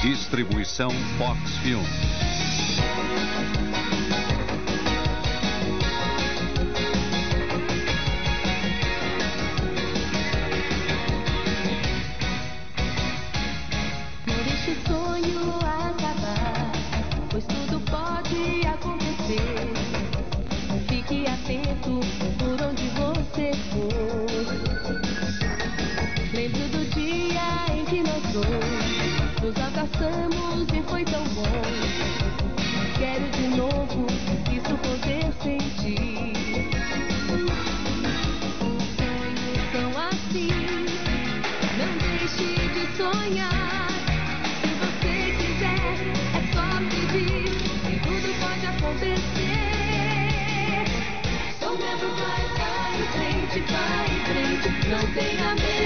Distribuição Fox Filmes. Não deixe o sonho acabar, pois tudo pode acontecer. Fique atento por onde você for. Lembro do dia em que nós dois nos abraçamos e foi tão bom. Quero de novo isso poder sentir. Sonhos são assim, não deixe de sonhar. Se você quiser, é só pedir e tudo pode acontecer. Sonhando vai em frente, não tenha medo.